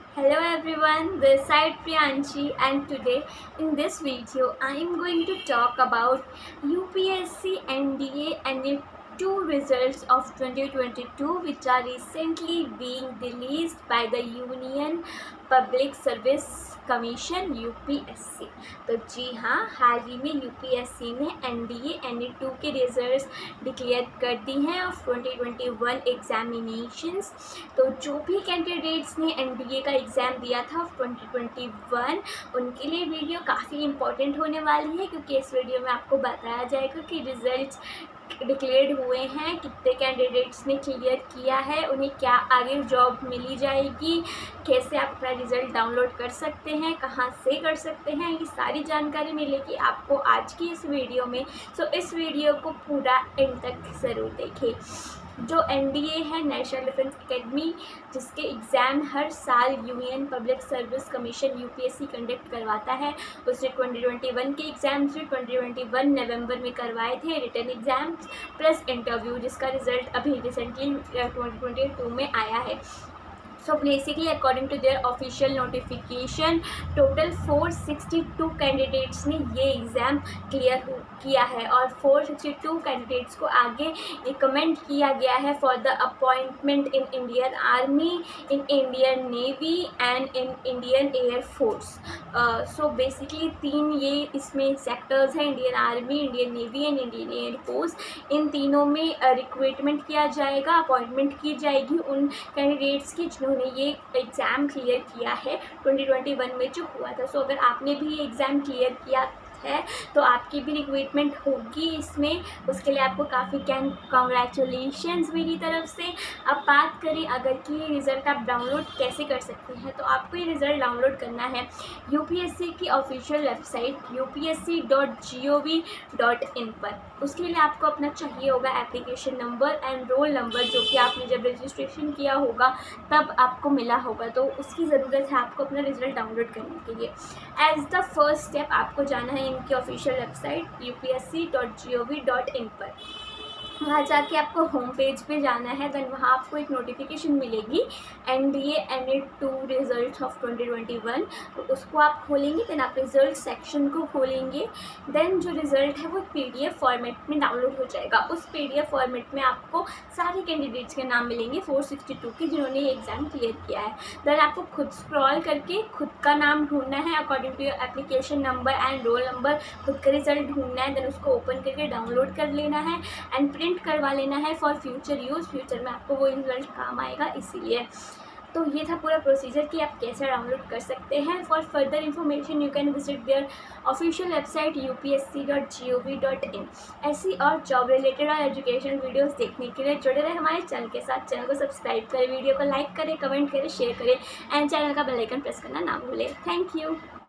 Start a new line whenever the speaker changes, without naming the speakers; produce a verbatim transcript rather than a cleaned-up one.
Hello everyone, this side Priyanshi, and today in this video I am going to talk about U P S C N D A and the two results of twenty twenty-two which are recently being released by the Union Public Service commission U P S C. तो जी हाँ, हाल ही में you P S C ने N D A N D two के results declare कर दी हैं of twenty twenty one examinations. तो जो भी कैंडिडेट्स ने एन डी ए का एग्ज़ाम दिया था ऑफ ट्वेंटी ट्वेंटी वन, उनके लिए वीडियो काफ़ी इंपॉर्टेंट होने वाली है, क्योंकि इस वीडियो में आपको बताया जाएगा कि रिजल्ट्स डिक्लेयर्ड हुए हैं, कितने कैंडिडेट्स ने क्लियर किया है, उन्हें क्या आगे जॉब मिली जाएगी, कैसे आप अपना रिज़ल्ट डाउनलोड कर सकते हैं, कहां से कर सकते हैं, ये सारी जानकारी मिलेगी आपको आज की इस वीडियो में। सो इस वीडियो को पूरा एंड तक ज़रूर देखें। जो एन डी ए है, नेशनल डिफेंस एकेडमी, जिसके एग्ज़ाम हर साल union public service commission U P S C conduct करवाता है, उसने ट्वेंटी ट्वेंटी वन के एग्ज़ाम्स भी ट्वेंटी ट्वेंटी वन नवंबर में करवाए थे, रिटन एग्ज़ाम्स प्लस इंटरव्यू, जिसका रिज़ल्ट अभी रिसेंटली ट्वेंटी ट्वेंटी टू में आया है। So basically, according to their official notification, total four sixty two candidates ने ये एग्ज़ाम क्लियर किया है और फोर सिक्सटी टू कैंडिडेट्स को आगे रिकमेंड किया गया है for the appointment in Indian army, in Indian navy and in Indian air force. So basically तीन ये इसमें सेक्टर्स हैं, Indian army, Indian navy and Indian air force. इन तीनों में रिक्रूटमेंट uh, किया जाएगा, अपॉइंटमेंट की जाएगी उन कैंडिडेट्स की जिन्होंने ये एग्ज़ाम क्लियर किया है ट्वेंटी ट्वेंटी वन में जो हुआ था। सो so, अगर आपने भी ये एग्ज़ाम क्लियर किया है तो आपकी भी रिक्रूटमेंट होगी इसमें, उसके लिए आपको काफ़ी कैन कॉन्ग्रेचुलेशंस मेरी तरफ से। अब बात करें अगर कि ये रिज़ल्ट आप डाउनलोड कैसे कर सकते हैं, तो आपको ये रिज़ल्ट डाउनलोड करना है यू पी एस सी की official website U P S C dot G O V dot in पर। उसके लिए आपको अपना चाहिए होगा application number and roll number, जो कि आपने जब रजिस्ट्रेशन किया होगा तब आपको मिला होगा, तो उसकी ज़रूरत है आपको अपना रिज़ल्ट डाउनलोड करने के लिए। एज द फर्स्ट स्टेप आपको जाना है इनकी official website U P S C dot G O V dot in पर। वहाँ जाके आपको होम पेज पे जाना है, देन वहाँ आपको एक नोटिफिकेशन मिलेगी N D A N D two result of twenty twenty one. तो उसको आप खोलेंगे, देन आप रिजल्ट सेक्शन को खोलेंगे, देन जो रिज़ल्ट है वो पी डी एफ फॉर्मेट में डाउनलोड हो जाएगा। उस पी डी एफ फॉर्मेट में आपको सारे कैंडिडेट्स के नाम मिलेंगे फोर सिक्सटी टू के जिन्होंने ये एग्ज़ाम क्लियर किया है। देन आपको खुद स्क्रॉल करके खुद का नाम ढूंढना है according to your application number and roll number, खुद का रिज़ल्ट ढूंढना है, देन उसको ओपन करके डाउनलोड कर लेना है एंड प्रिंट करवा लेना है फॉर फ्यूचर यूज़। फ्यूचर में आपको वो रिजल्ट काम आएगा, इसीलिए। तो ये था पूरा प्रोसीजर कि आप कैसे डाउनलोड कर सकते हैं। For further information you can visit their official website U P S C dot G O V dot in. ऐसी और जॉब रिलेटेड और एजुकेशन वीडियोस देखने के लिए जुड़े रहे हमारे चैनल के साथ। चैनल को सब्सक्राइब करें, वीडियो को लाइक करें, कमेंट करें, शेयर करें एंड चैनल का बेल आइकन प्रेस करना ना भूलें। Thank you.